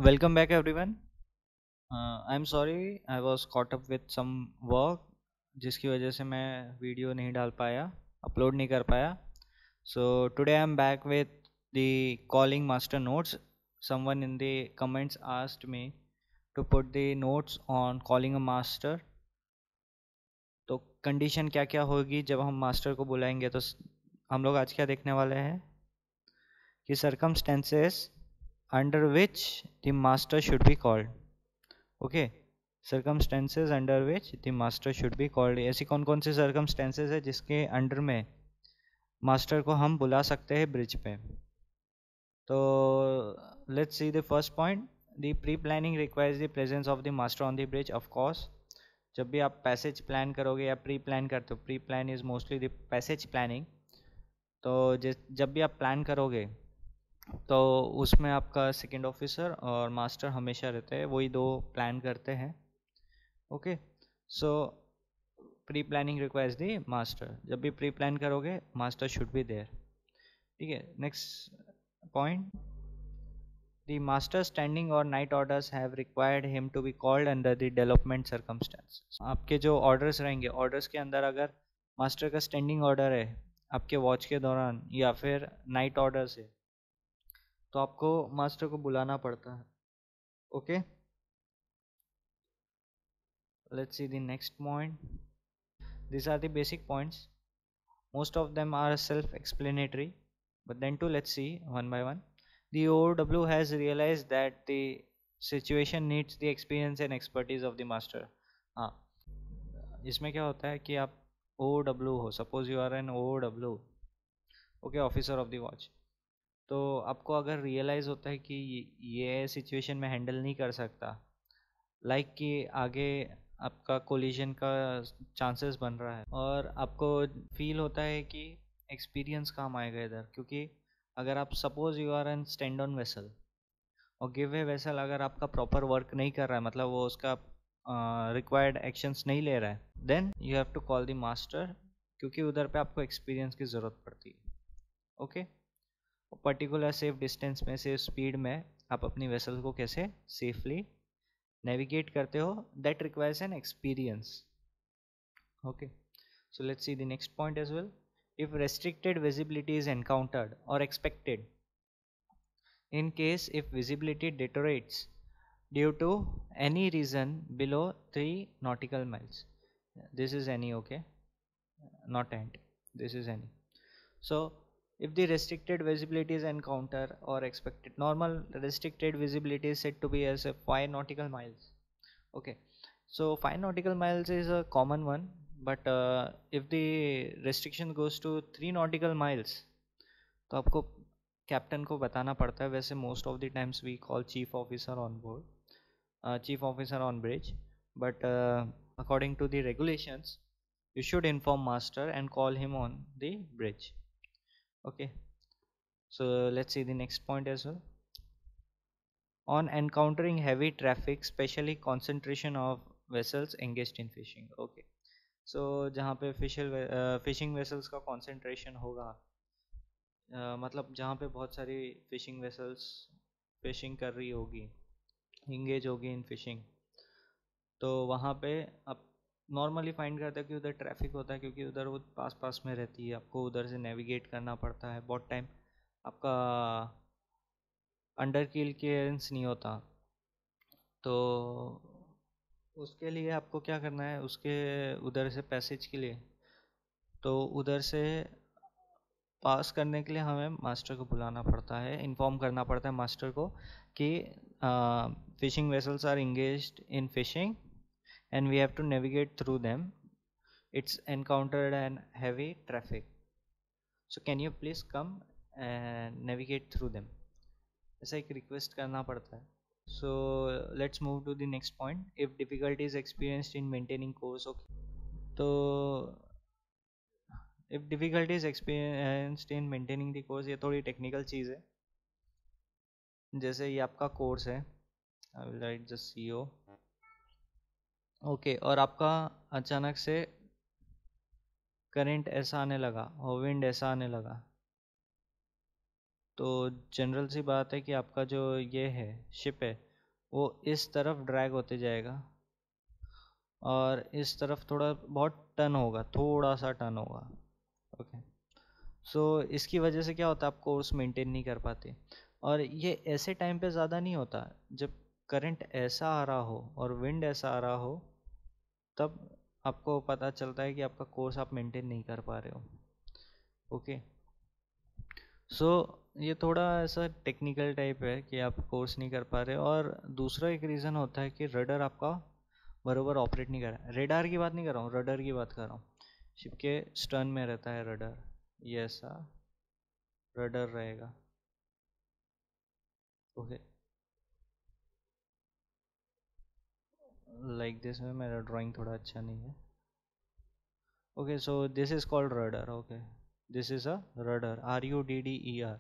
Welcome back, everyone. I'm sorry I was caught up with some work जिसकी वजह से मैं वीडियो नहीं डाल पाया, अपलोड नहीं कर पाया. So today I'm back with the calling master notes. Someone in the comments asked me to put the notes on calling a master. तो कंडीशन क्या क्या होगी जब हम मास्टर को बुलाएंगे. तो हम लोग आज क्या देखने वाले हैं कि circumstances under which the master should be called. Okay. Circumstances under which the master should be called. ऐसी कौन कौन सी सर्कमस्टेंसेज है जिसके अंडर में मास्टर को हम बुला सकते हैं ब्रिज पे. तो let's see the first point. The pre planning requires the presence of the master on the bridge. Of course जब भी आप पैसेज प्लान करोगे या प्री प्लान करते हो, pre plan is mostly the passage planning. तो जब भी आप प्लान करोगे तो उसमें आपका सेकेंड ऑफिसर और मास्टर हमेशा रहते हैं, वही दो प्लान करते हैं. Okay. So pre planning requires the master. जब भी प्री प्लान करोगे मास्टर शुड बी देयर. ठीक है. Next point. The master standing और night orders have required him to be called under the development circumstances. आपके जो ऑर्डर्स रहेंगे, orders के अंदर अगर मास्टर का स्टैंडिंग ऑर्डर है आपके वॉच के दौरान या फिर नाइट ऑर्डर्स है तो आपको मास्टर को बुलाना पड़ता है. Okay. Let's see the next point. These are the basic points. Most of them are self-explanatory, but then too, let's see one by one. The OW has realized that the situation needs the experience and expertise of the master. हाँ, इसमें क्या होता है कि आप OW हो, suppose you are an OW, okay, officer of the watch. तो आपको अगर रियलाइज़ होता है कि ये सिचुएशन में हैंडल नहीं कर सकता, लाइक कि आगे आपका कोलिजन का चांसेस बन रहा है और आपको फील होता है कि एक्सपीरियंस काम आएगा इधर. क्योंकि अगर आप suppose you are an stand on vessel और गिव वे वेसल अगर आपका प्रॉपर वर्क नहीं कर रहा है, मतलब वो उसका रिक्वायर्ड एक्शंस नहीं ले रहा है, then you have to call the master. क्योंकि उधर पे आपको एक्सपीरियंस की ज़रूरत पड़ती है. ओके. पर्टिकुलर सेफ डिस्टेंस में, सेफ स्पीड में आप अपनी वेसल को कैसे सेफली navigate करते हो, that requires an experience. Okay. So let's see the next point as well. If restricted visibility is encountered or expected, in case if visibility deteriorates due to any reason below 3 nautical miles, this is any, okay, not and, this is any. So if the restricted visibility is encountered or expected, normal restricted visibility is said to be as a 5 nautical miles. Okay. So 5 nautical miles is a common one, but if the restriction goes to 3 nautical miles तो आपको captain को बताना पड़ता है. वैसे most of the times we call chief officer on board, chief officer on bridge, but according to the regulations you should inform master and call him on the bridge. Okay. So let's see the next point as well. On encountering heavy traffic, especially concentration of vessels engaged in fishing. Okay. So जहाँ पे fishing vessels का concentration होगा, मतलब जहाँ पे बहुत सारी fishing vessels fishing कर रही होगी, इंगेज होगी इन फिशिंग, तो वहाँ पे आप नॉर्मली फाइंड करते हो कि उधर ट्रैफिक होता है, क्योंकि उधर वो पास पास में रहती है, आपको उधर से नेविगेट करना पड़ता है बहुत टाइम, आपका अंडर कील क्लियरेंस नहीं होता. तो उसके लिए आपको क्या करना है, उसके उधर से पैसेज के लिए, तो उधर से पास करने के लिए हमें मास्टर को बुलाना पड़ता है, इन्फॉर्म करना पड़ता है मास्टर को कि fishing vessels are engaged in fishing and we have to navigate through them. It's encountered an heavy traffic, so can you please come and navigate through them. ऐसा एक रिक्वेस्ट करना पड़ता है. So let's move to the next point. If difficulty is experienced in maintaining course, okay. तो if difficulty is experienced in maintaining the course, ये थोड़ी technical चीज़ है. जैसे ये आपका कोर्स है, I will write just CO. Okay. और आपका अचानक से करंट ऐसा आने लगा और विंड ऐसा आने लगा, तो जनरल सी बात है कि आपका जो ये है शिप है वो इस तरफ ड्रैग होते जाएगा और इस तरफ थोड़ा बहुत टर्न होगा, थोड़ा सा टर्न होगा। ओके, सो इसकी वजह से क्या होता है, आप कोर्स मेंटेन नहीं कर पाते। और ये ऐसे टाइम पे ज़्यादा नहीं होता, जब करंट ऐसा आ रहा हो और विंड ऐसा आ रहा हो, तब आपको पता चलता है कि आपका कोर्स आप मेंटेन नहीं कर पा रहे हो। ओके, सो ये थोड़ा ऐसा टेक्निकल टाइप है कि आप कोर्स नहीं कर पा रहे। और दूसरा एक रीज़न होता है कि रडर आपका बरोबर ऑपरेट नहीं कर रहा है। रेडार की बात नहीं कर रहा हूँ, रडर की बात कर रहा हूँ। शिप के स्टर्न में रहता है रडर, ये ऐसा रडर रहेगा। ओके, लाइक दिस में मेरा ड्राइंग थोड़ा अच्छा नहीं है। Okay, so this is called rudder. Okay, this is a rudder, RUDDER।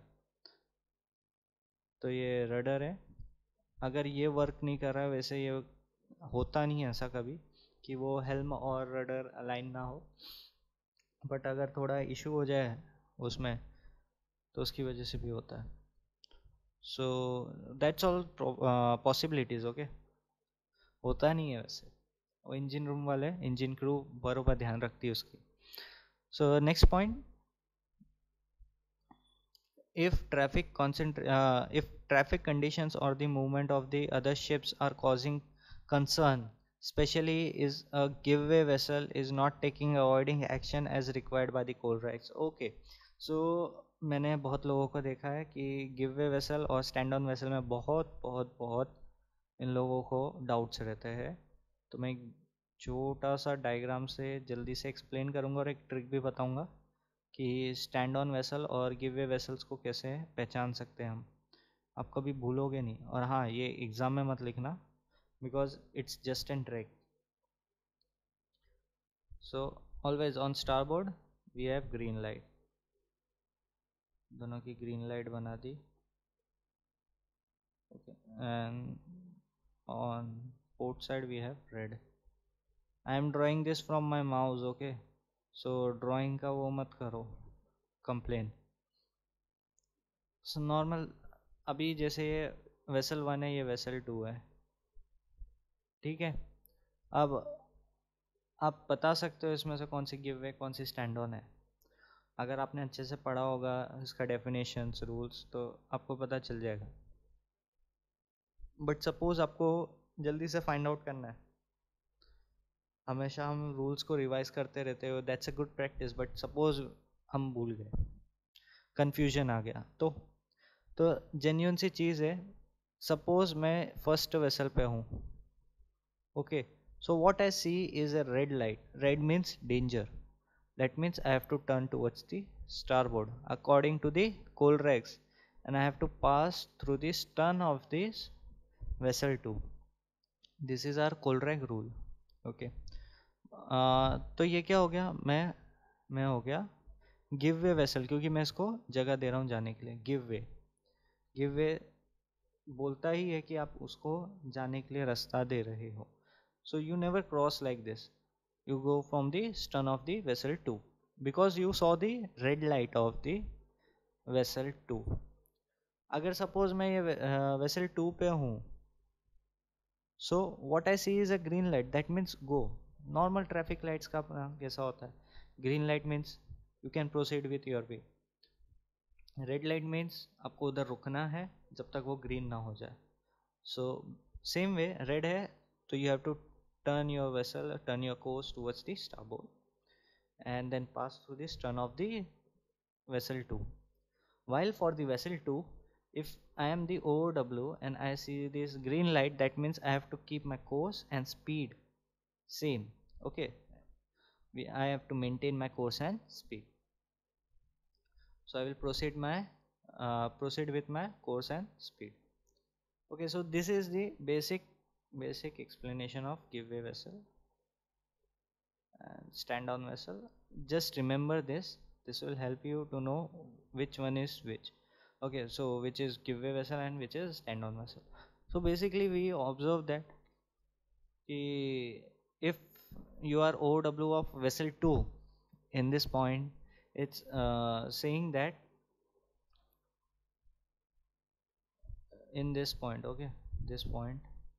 तो ये रडर है। अगर ये वर्क नहीं कर रहा है, वैसे ये होता नहीं है ऐसा कभी कि वो हेल्म और रडर अलाइन ना हो, बट अगर थोड़ा इशू हो जाए उसमें तो उसकी वजह से भी होता है। So that's all possibilities. Okay, होता नहीं है वैसे, वो इंजन रूम वाले, इंजन क्रू बरोबर ध्यान रखती है उसकी। So next point, if traffic conditions or the movement of the other ships are causing concern, especially is a giveaway vessel is not taking avoiding action as required by the coal rights. Okay, so मैंने बहुत लोगों को देखा है कि give way vessel और stand on vessel में बहुत बहुत बहुत इन लोगों को डाउट्स रहते हैं। तो मैं एक छोटा सा डायग्राम से जल्दी से एक्सप्लेन करूँगा और एक ट्रिक भी बताऊँगा कि स्टैंड ऑन वेसल और गिव वे वेसल्स को कैसे पहचान सकते हैं हम। आप कभी भूलोगे नहीं। और हाँ, ये एग्ज़ाम में मत लिखना, because it's just an trick. So always on starboard we have green light, दोनों की ग्रीन लाइट बना दी। Okay, and on port side we have red. I am drawing this from my mouse. Okay, so drawing का वो मत करो complain. So normal, अभी जैसे ये वेसल 1 है, ये वेसल 2 है, ठीक है। अब आप बता सकते हो इसमें से कौन सी गिव वे कौन सी स्टैंड ऑन है। अगर आपने अच्छे से पढ़ा होगा इसका डेफिनेशंस रूल्स, तो आपको पता चल जाएगा। बट सपोज आपको जल्दी से फाइंड आउट करना है, हमेशा हम रूल्स को रिवाइज करते रहते हो, that's a good practice, but suppose हम भूल गए, कन्फ्यूजन आ गया, तो जेन्यून सी चीज़ है। सपोज मैं फर्स्ट वेसल पे हूँ। Okay, so what I see is a red light. Red means danger. That means I have to turn towards the starboard according to the coal regs, and I have to pass through the stern of this vessel too. This is our coal reg rule. Okay. तो ये क्या हो गया, मैं हो गया give way vessel, क्योंकि मैं इसको जगह दे रहा हूँ जाने के लिए। गिव वे बोलता ही है कि आप उसको जाने के लिए रास्ता दे रहे हो। So you never cross like this. You go from the stern of the vessel 2 because you saw the red light of the vessel 2. अगर सपोज मैं ये वेसल 2 पे हूँ, so what I see is a green light, that means go. Normal traffic lights का कैसा होता है, green light means you can proceed with your way, red light means आपको उधर रुकना है जब तक वो green ना हो जाए। So same way, red है तो you have to turn your vessel, turn your course towards the starboard and then pass through the stern of the vessel 2. While for the vessel 2, if I am the OW and I see this green light, that means I have to keep my course and speed same. Okay, I have to maintain my course and speed. So I will proceed with my course and speed. Okay, so this is the basic explanation of give way vessel and stand on vessel. Just remember this will help you to know which one is which. Okay, so which is give way vessel and which is stand on vessel. So basically we observe that if you are OW of vessel 2, in this point it's saying that in this point, okay, this point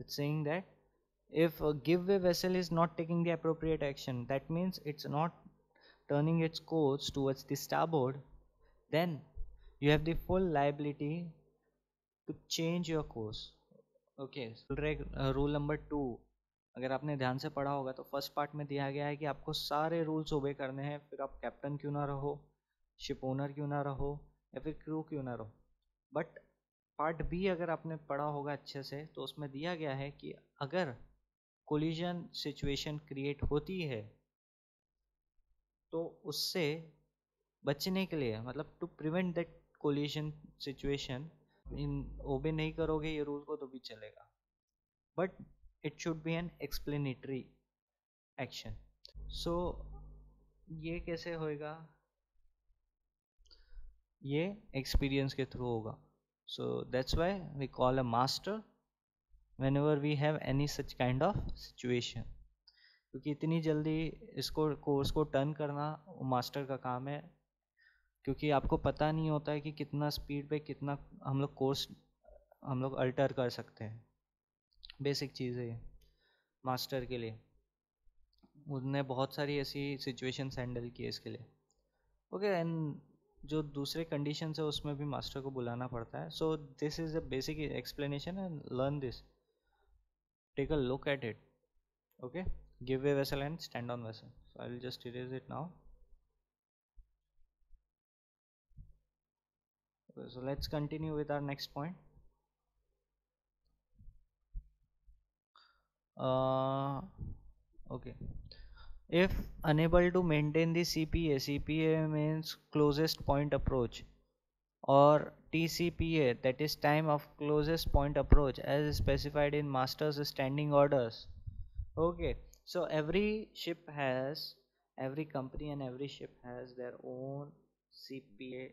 It's saying that if a giveaway vessel is not taking the appropriate action, that means it's not turning its course towards the starboard, then you have the full liability to change your course. Okay, rule number 2, अगर आपने ध्यान से पढ़ा होगा तो first part में दिया गया है कि आपको सारे रूल्स ओबे करने हैं, फिर आप कैप्टन क्यों ना रहो, शिप ओनर क्यों ना रहो, या फिर क्रू क्यों ना रहो. बट पार्ट बी अगर आपने पढ़ा होगा अच्छे से तो उसमें दिया गया है कि अगर कोलिजन सिचुएशन क्रिएट होती है तो उससे बचने के लिए, मतलब to prevent that collision situation, इन ओबे नहीं करोगे ये रूल को तो भी चलेगा, but it should be an explanatory action. So ये कैसे होएगा, ये एक्सपीरियंस के थ्रू होगा. So that's why we call a master whenever we have any such kind of situation. क्योंकि इतनी जल्दी इसको कोर्स को टर्न करना मास्टर का काम है, क्योंकि आपको पता नहीं होता है कि कितना स्पीड पे कितना हम लोग कोर्स हम लोग अल्टर कर सकते हैं. बेसिक चीज़ है ये मास्टर के लिए. उनने बहुत सारी ऐसी सिचुएशंस हैंडल की है इसके लिए. ओके, एंड जो दूसरे कंडीशन है उसमें भी मास्टर को बुलाना पड़ता है. So this is a basic explanation and learn this, take a look at it. Okay, give way vessel and stand on vessel. So I will just erase it now. Okay, so let's continue with our next point. Okay, if unable to maintain the CPA, CPA means closest point approach, or TCPA, that is time of closest point approach, as specified in master's standing orders. Okay, so every company and every ship has their own CPA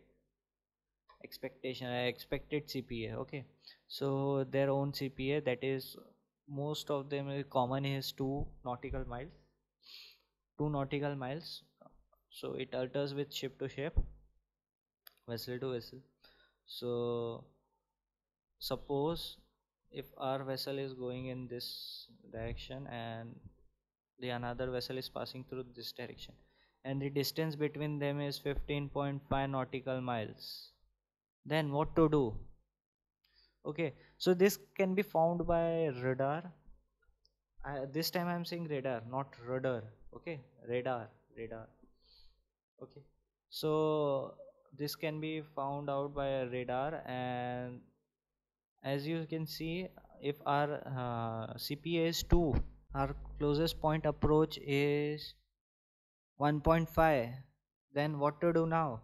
expected CPA. Okay, so their own CPA, that is most of them common is 2 nautical miles. So it alters with ship to ship, vessel to vessel. So suppose if our vessel is going in this direction and the another vessel is passing through this direction, and the distance between them is 15.5 nautical miles, then what to do? Okay, so this can be found by radar. This time I'm saying radar, not rudder. Okay, radar. Okay, so this can be found out by a radar, and as you can see, if our CPA is 2, our closest point approach is 1.5, then what to do now?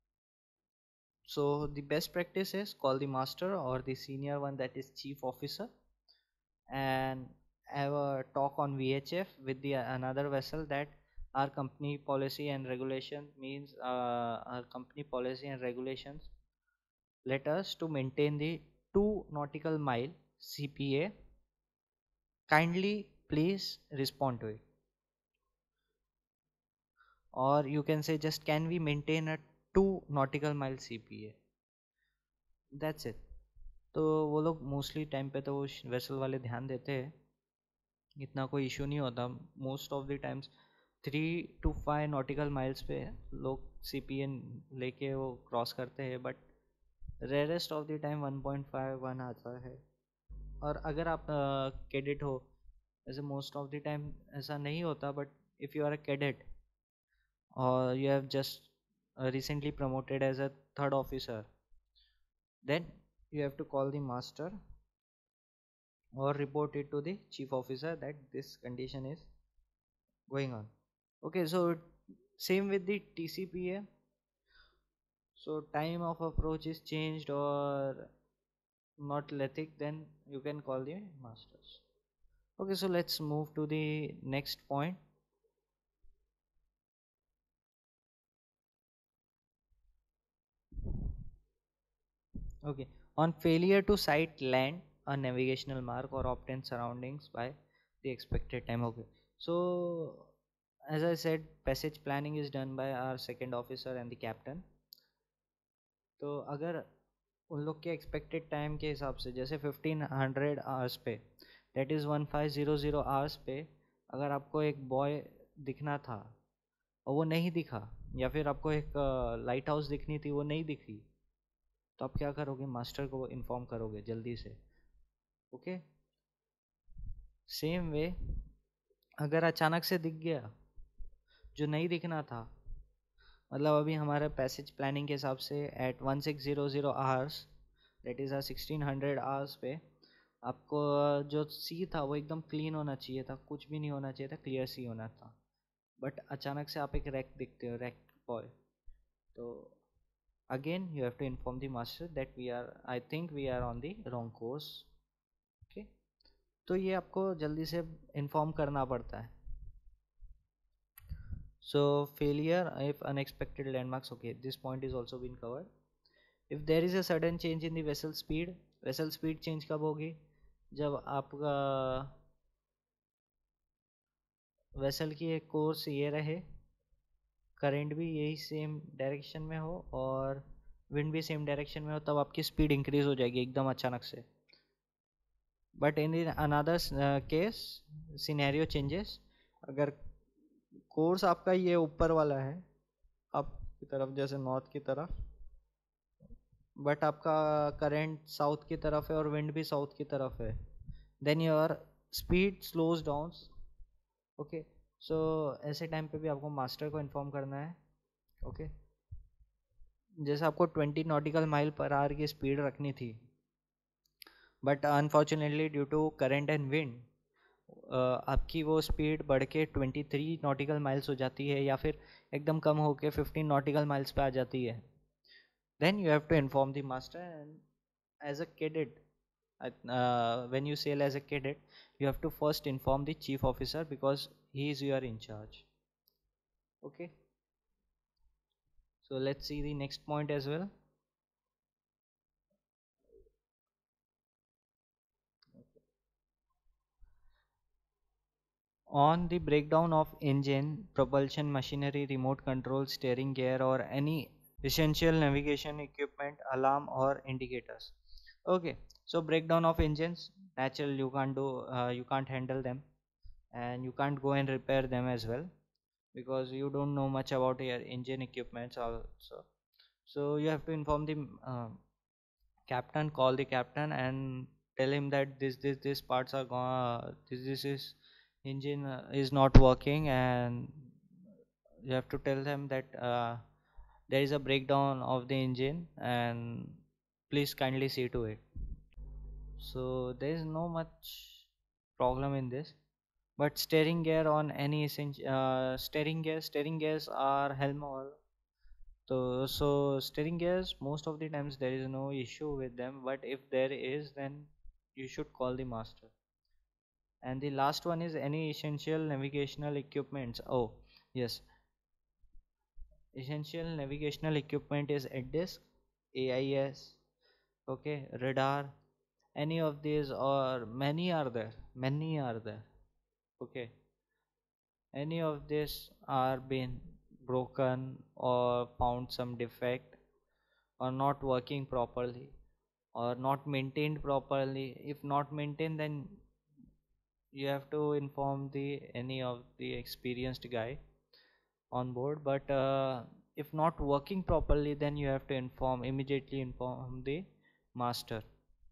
So the best practice is call the master or the senior one, that is chief officer, and have a talk on VHF with the another vessel, that our company policy and regulation means our company policy and regulations let us to maintain the 2 nautical mile CPA. Kindly please respond to it, or you can say just can we maintain a 2 nautical mile CPA. That's it. तो वो लोग mostly time पे तो वो vessel वाले ध्यान देते हैं, इतना कोई इशू नहीं होता. Most of the times 3 to 5 nautical miles पे लोग CPA लेके वो क्रॉस करते हैं, but rarest of the time 1.5 आता है. और अगर आप कैडेट हो, ऐसे मोस्ट ऑफ द टाइम ऐसा नहीं होता, but if you are a cadet or you have just recently promoted as a third officer, then you have to call the master or report it to the chief officer that this condition is going on. Okay, so same with the TCPA. So time of approach is changed or not lethic, then you can call the masters. Okay, so let's move to the next point. Okay, on failure to sight land a navigational mark or obtain surroundings by the expected time. Okay, so as I said, passage planning is done by our second officer and the captain. तो अगर उन लोग के expected time के हिसाब से जैसे 1500 hours पे दैट इज़ 1500 आवर्स पे अगर आपको एक बॉय दिखना था और वो नहीं दिखा, या फिर आपको एक लाइट हाउस दिखनी थी वो नहीं दिखी, तो आप क्या करोगे? मास्टर को इन्फॉर्म करोगे जल्दी से। ओके, सेम वे अगर अचानक से दिख गया जो नहीं दिखना था, मतलब अभी हमारे पैसेज प्लानिंग के हिसाब से at 1600 hours, that is 1600 hours पे आपको जो सी था वो एकदम क्लीन होना चाहिए था, कुछ भी नहीं होना चाहिए था, क्लियर सी होना था। बट अचानक से आप एक रैक दिखते हो, रैक बॉय, तो again you have to inform the master that we are, I think we are on the wrong course. Okay, तो ये आपको जल्दी से इन्फॉर्म करना पड़ता है। So failure if unexpected landmarks, okay, this point is also been covered. If there is a sudden change in the vessel speed change कब होगी? जब आपका वेसल की एक कोर्स ये रहे, करंट भी यही सेम डायरेक्शन में हो और विंड भी सेम डायरेक्शन में हो, तब आपकी स्पीड इंक्रीज हो जाएगी एकदम अचानक से। But in another case scenario changes, अगर कोर्स आपका ये ऊपर वाला है अप की तरफ, जैसे नॉर्थ की तरफ, बट आपका करंट साउथ की तरफ है और विंड भी साउथ की तरफ है, then your speed slows down. Okay, so ऐसे टाइम पे भी आपको मास्टर को इन्फॉर्म करना है। ओके, जैसे आपको 20 नॉटिकल माइल पर आवर की स्पीड रखनी थी, but unfortunately due to current and wind आपकी वो स्पीड बढ़ के 23 नॉटिकल माइल्स हो जाती है, या फिर एकदम कम होके 15 नॉटिकल माइल्स पे आ जाती है, then you have to inform the master. And as a cadet, when you sail as a cadet, you have to first inform the chief officer because he is your in charge. Okay, so let's see the next point as well. On the breakdown of engine, propulsion machinery, remote control, steering gear, or any essential navigation equipment, alarm or indicators. Okay, so breakdown of engines, natural, you can't do, you can't handle them, and you can't go and repair them as well because you don't know much about your engine equipments also. So you have to inform the captain, call the captain and tell him that this parts are gone, this is engine is not working, and you have to tell them that there is a breakdown of the engine and please kindly see to it. So there is no much problem in this. But steering gear on any steering gears are helm all. So steering gears, most of the times there is no issue with them, but if there is, then you should call the master. And the last one is any essential navigational equipments. Oh yes, essential navigational equipment is at disk, AIS, okay, radar, any of these, or many are there, okay, any of this are been broken or found some defect or not working properly or not maintained properly. If not maintained, then you have to inform the any of the experienced guy on board. But if not working properly, then you have to immediately inform the master.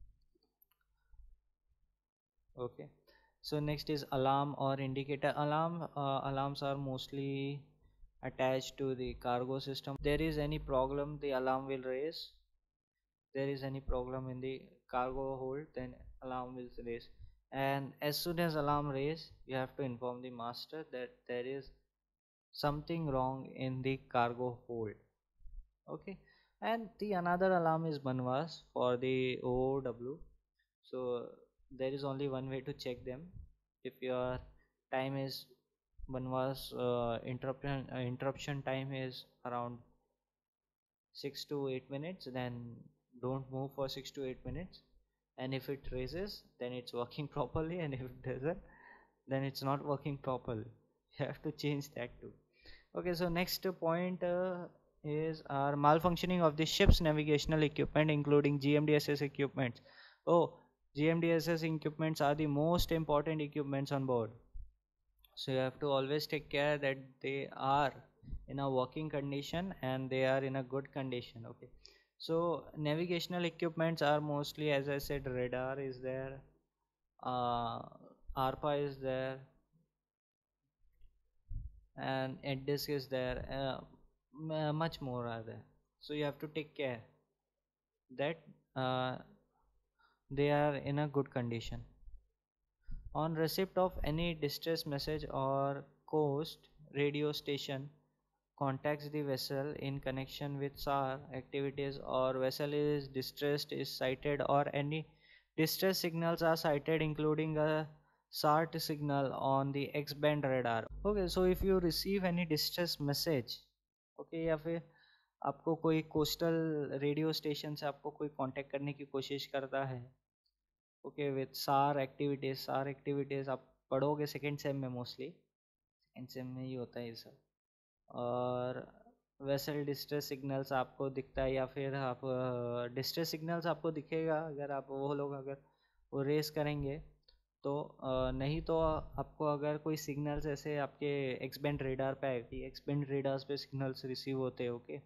Okay, so next is alarm or indicator. Alarms are mostly attached to the cargo system. There is any problem, the alarm will raise. There is any problem in the cargo hold, then alarm will raise. And as soon as alarm raise, you have to inform the master that there is something wrong in the cargo hold. Okay, and the another alarm is banwas for the OOW. So there is only one way to check them. If your time is banwas interruption time is around 6 to 8 minutes, then don't move for 6 to 8 minutes. And if it raises, then it's working properly, and if it doesn't, then it's not working properly. You have to change that too. Okay, so next point is our malfunctioning of the ship's navigational equipment including GMDSS equipment. Oh, GMDSS equipments are the most important equipments on board. So you have to always take care that they are in a working condition and they are in a good condition. Okay. So navigational equipments are mostly, as I said, radar is there, uh, ARPA is there, and disk is there, much more are there. So you have to take care that they are in a good condition. On receipt of any distress message or coast radio station contacts the vessel in connection with SAR activities, or vessel is distressed is sighted, or any distress signals are sighted including a SART signal on the X band radar. Okay, so if you receive any distress message, okay, या फिर आपको कोई coastal radio station से आपको कोई contact करने की कोशिश करता है, ओके, विथ सार एक्टिविटीज़ आप पढ़ोगे सेकेंड सेम में, मोस्टली सेकेंड सेम में ही होता है ये सब। और वेसल डिस्ट्रेस सिग्नल्स आपको दिखता है, या फिर आप डिस्ट्रेस सिग्नल्स आपको दिखेगा अगर आप वो लोग अगर वो रेस करेंगे तो, नहीं तो आपको अगर कोई सिग्नल्स ऐसे आपके एक्स बैंड रेडार पे आएगी, एक्स बैंड रेडार्स पे सिग्नल्स रिसीव होते हैं, ओके,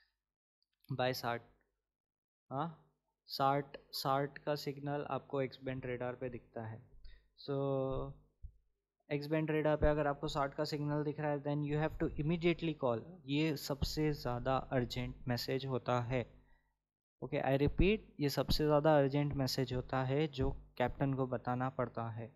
बाय सार्ट। हाँ, सार्ट का सिग्नल आपको एक्स बैंड रेडार पे दिखता है। सो एक्स बैंड रेडार पे अगर आपको सार्ट का सिग्नल दिख रहा है, then you have to immediately call. ये सबसे ज़्यादा अर्जेंट मैसेज होता है। ओके, आई रिपीट, ये सबसे ज़्यादा अर्जेंट मैसेज होता है जो कैप्टन को बताना पड़ता है।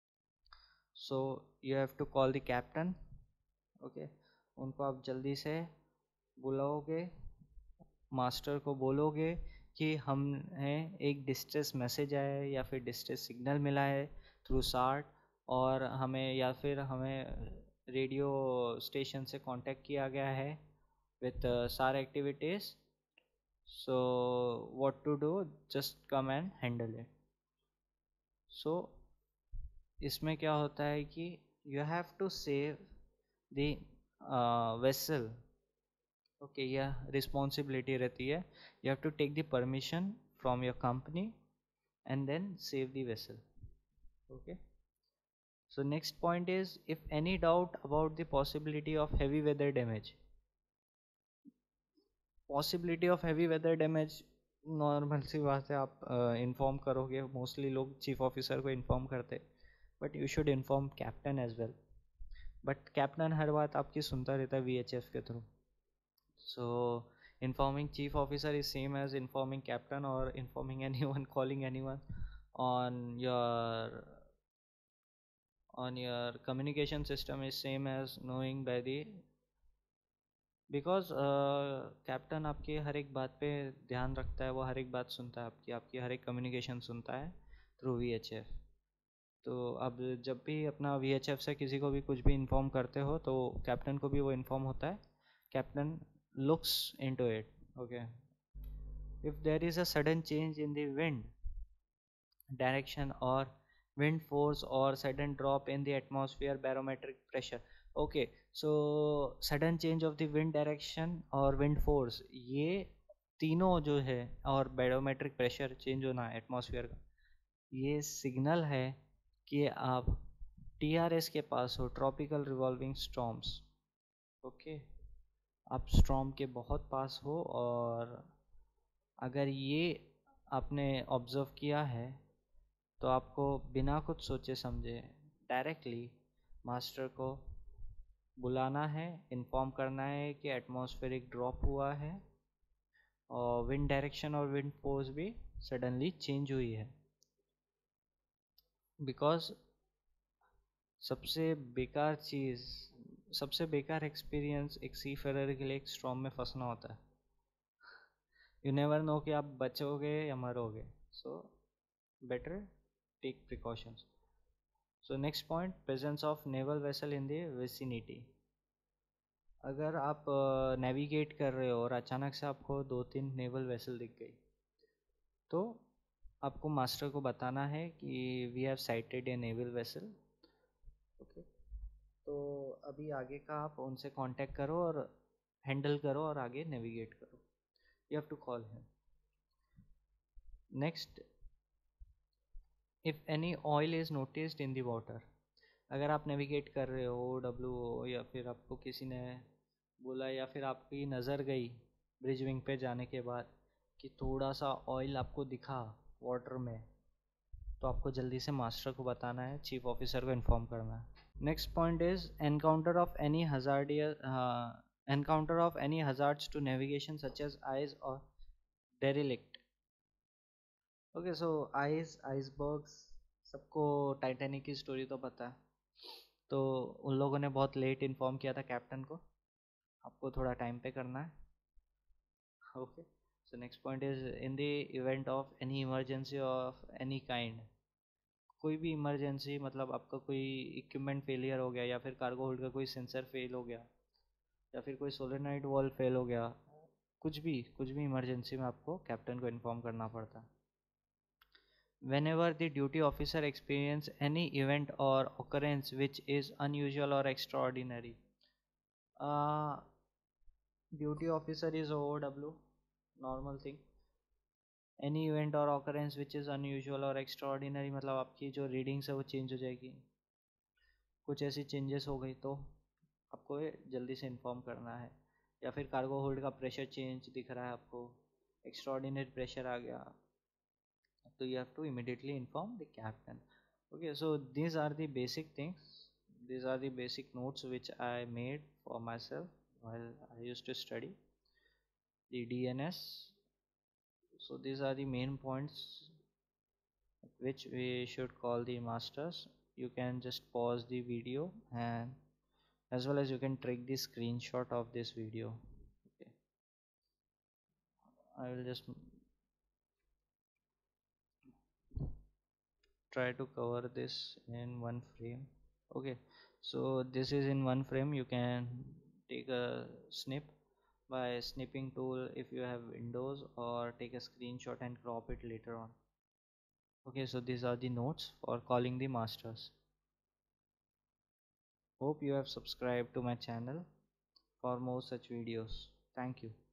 So you have to call the captain. Okay, उनको आप जल्दी से बुलाओगे, मास्टर को बोलोगे कि हमें एक डिस्ट्रेस मैसेज आया है या फिर डिस्ट्रेस सिग्नल मिला है थ्रू सार्ट, और हमें या फिर हमें रेडियो स्टेशन से कांटेक्ट किया गया है with SAR activities. So what to do, just come and handle it. So इसमें क्या होता है कि you have to save the vessel. Okay, यह रिस्पॉन्सिबिलिटी रहती है। You have to take the permission from your company and then save the vessel. Okay, so next point is, if any doubt about the possibility of heavy weather damage, possibility of heavy weather damage, normal सी बात है, आप inform करोगे, mostly लोग chief officer को inform करते, but you should inform captain as well. But captain हर बात आपकी सुनता रहता है VHF के थ्रू। So informing chief officer is same as informing captain, और informing anyone, calling anyone on your communication system is same as knowing by the, because captain आपकी हर एक बात पे ध्यान रखता है, वो हर एक बात सुनता है आपकी, आपकी हर एक कम्युनिकेशन सुनता है थ्रू VHF। तो अब जब भी अपना VHF से किसी को भी कुछ भी इन्फॉर्म करते हो तो कैप्टन को भी वो इन्फॉर्म होता है, captain looks into it. Okay, if there is a sudden change in the wind direction or wind force or sudden drop in the atmosphere barometric pressure। okay, so sudden change of the wind direction और wind force, ये तीनों जो है, और barometric pressure change होना atmosphere का, ये signal है कि आप TRS के पास हो, ट्रॉपिकल रिवॉल्विंग स्टॉर्म्स। ओके, आप स्टॉर्म के बहुत पास हो, और अगर ये आपने ऑब्जर्व किया है तो आपको बिना कुछ सोचे समझे डायरेक्टली मास्टर को बुलाना है, इन्फॉर्म करना है कि एटमॉस्फेरिक ड्रॉप हुआ है और विंड डायरेक्शन और विंड फोर्स भी सडनली चेंज हुई है। बिकॉज सबसे बेकार चीज़, सबसे बेकार एक्सपीरियंस एक सी फेरर के लिए एक स्टॉर्म में फंसना होता है। यू नेवर नो कि आप बचोगे या मरोगे, so better take precautions. So next point, presence of naval vessel in the vicinity. अगर आप नेविगेट कर रहे हो और अचानक से आपको 2-3 नेवल वेसल दिख गई, तो आपको मास्टर को बताना है कि we have sighted a naval vessel. Okay, तो अभी आगे का आप उनसे कांटेक्ट करो और हैंडल करो और आगे नेविगेट करो। You have to call him. Next, if any oil is noticed in the water, अगर आप नेविगेट कर रहे हो OW या फिर आपको किसी ने बोला या फिर आपकी नज़र गई ब्रिज विंग पे जाने के बाद कि थोड़ा सा ऑयल आपको दिखा वाटर में, तो आपको जल्दी से मास्टर को बताना है, चीफ ऑफिसर को इन्फॉर्म करना है. Next point is encounter of any hazards to navigation such as ice or derelict. Okay so icebergs, सबको टाइटैनिक की स्टोरी तो पता है. तो उन लोगों ने बहुत लेट इन्फॉर्म किया था कैप्टन को, आपको थोड़ा टाइम पे करना है. Okay so next point is in the event of any emergency of any kind. कोई भी इमरजेंसी मतलब आपका कोई इक्विपमेंट फेलियर हो गया या फिर कार्गो होल्ड का कोई सेंसर फेल हो गया या फिर कोई सोलेनोइड वॉल्व फेल हो गया, कुछ भी इमरजेंसी में आपको कैप्टन को इन्फॉर्म करना पड़ता है. Whenever the duty officer experience any event or occurrence which is unusual or extraordinary, uh, duty officer is OW, normal thing. Any event or occurrence which is unusual or extraordinary मतलब आपकी जो readings है वो change हो जाएगी, कुछ ऐसी changes हो गई तो आपको ये जल्दी से इन्फॉर्म करना है. या फिर कार्गो होल्ड का प्रेशर चेंज दिख रहा है आपको, एक्स्ट्राऑर्डिनरी प्रेशर आ गया, so you have to immediately inform the captain. Okay, so these are the basic things, these are the basic notes which I made for myself while I used to study the DNS. So these are the main points which we should call the masters. You can just pause the video and as well as you can take the screenshot of this video. Okay, I will just try to cover this in one frame. Okay, so this is in one frame. You can take a snip by snipping tool if you have Windows, or take a screenshot and crop it later on. Okay, so these are the notes for calling the masters. Hope you have subscribed to my channel for more such videos. Thank you.